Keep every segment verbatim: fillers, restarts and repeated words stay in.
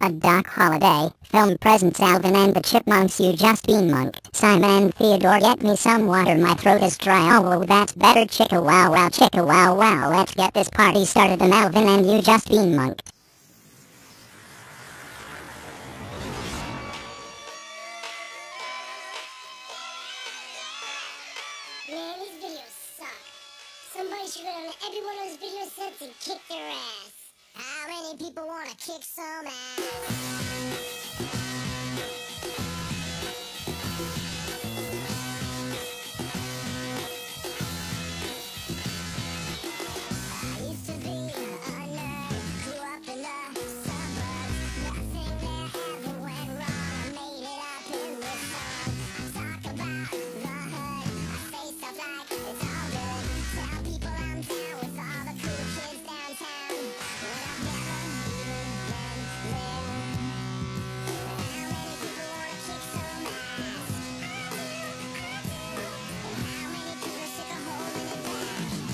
A Doc Holiday, film presents Alvin and the Chipmunks. You just been monked. Simon and Theodore, get me some water, my throat is dry. Oh, that's better. Chicka wow wow, chicka wow wow. Let's get this party started on Alvin and You Just Been Monked. Man, these videos suck. Somebody should go down to every one of those video sets and kick their ass. How many people want to kick some ass? I used to be a nerd, grew up in the suburbs. Nothing there ever went wrong. I made it up in this song. I talk about the hood. I say stuff like it's all good. Tell people I'm down with all the cool kids downtown. When I've never even been there. How many people wanna kick some ass? And how many people sick of holding it back?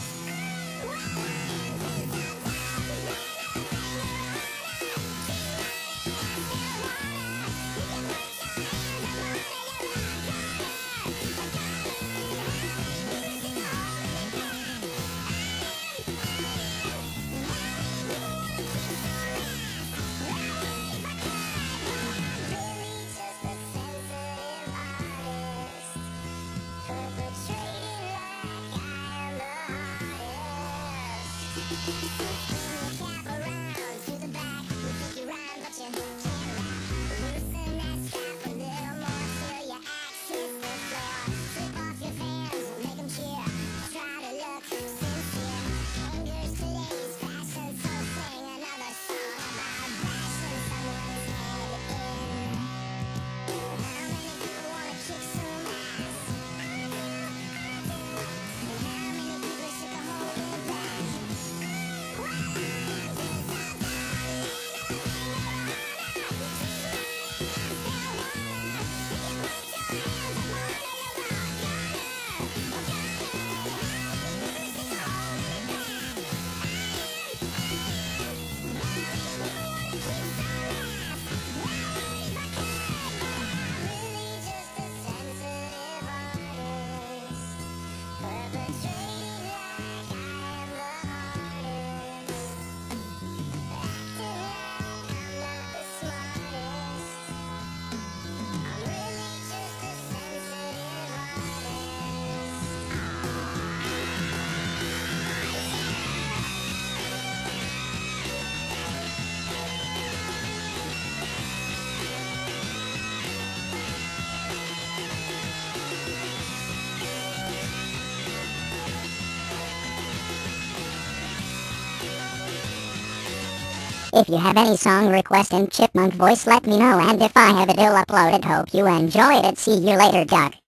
If you have any song request in chipmunk voice, let me know, and if I have it, I'll upload it. Hope you enjoyed it. See you later, Duck.